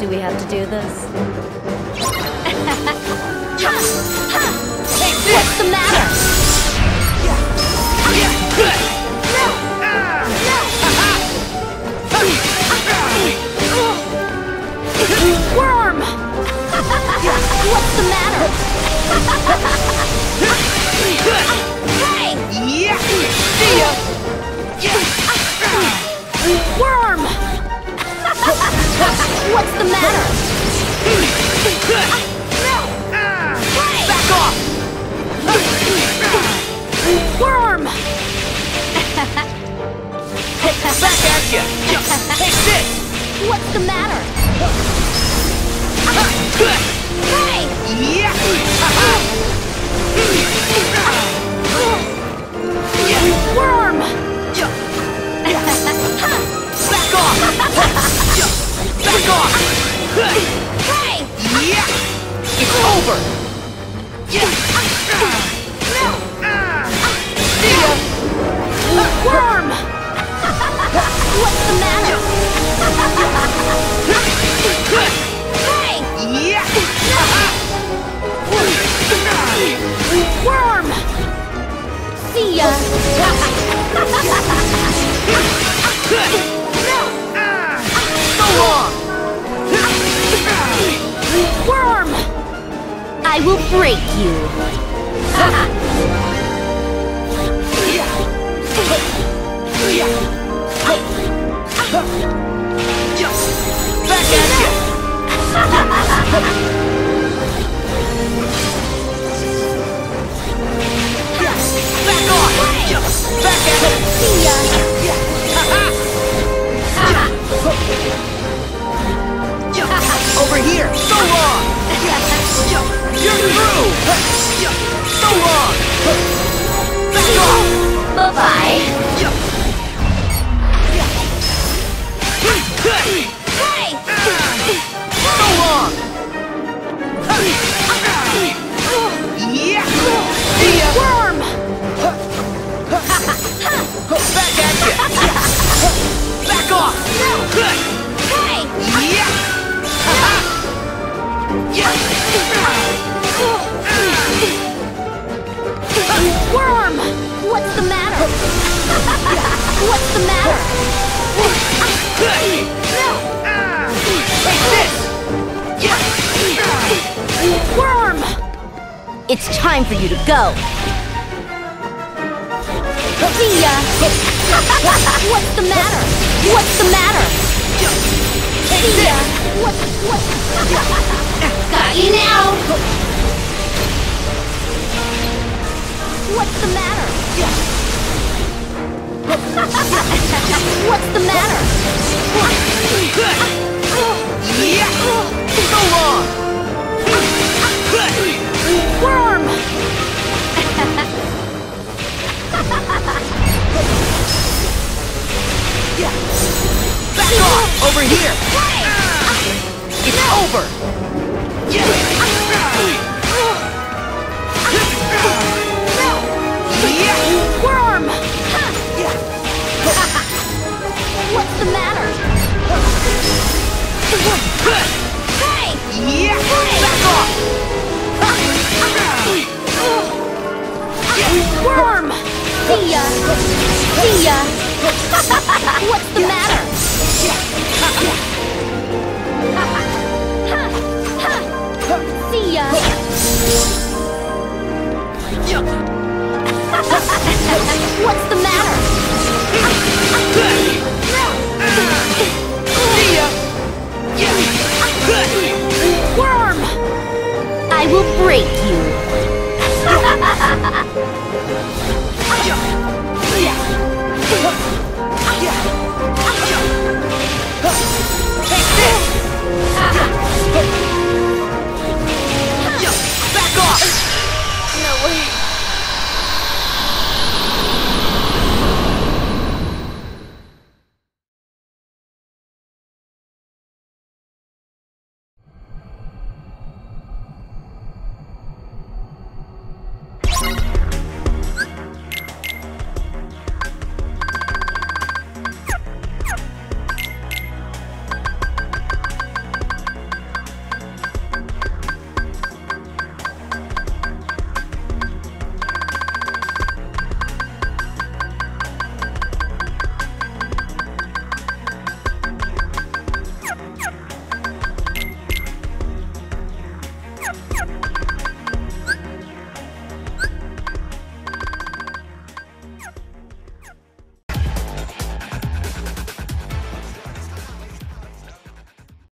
Do we have to do this? What's the matter? Worm! What's the matter? Hey! Yeah! See ya! Worm! What's the matter? Back off! Worm! Back at ya! Take this! What's the matter? Hey! Yeah! Worm! Back off! Back off! Hey! Yeah! It's over! See ya! Worm! What's the matter? Hey! Yeah! Worm! See ya! So long! Worm! I will break you! Back at ya! Back off! Back at ya! See ya! Over here! So long! You're through! So long! Back off! Bye-bye! Hey! Hey! So long! Yeah! See ya! Worm! Back at ya! Back off! Hey! Yeah! Worm! What's the matter? What's the matter? Take this! Worm! It's time for you to go. See ya! What's the matter? What's the matter? See ya! What? Got you now! What's the matter? What's the matter? Yeah! So long! Worm! Back off! Over here!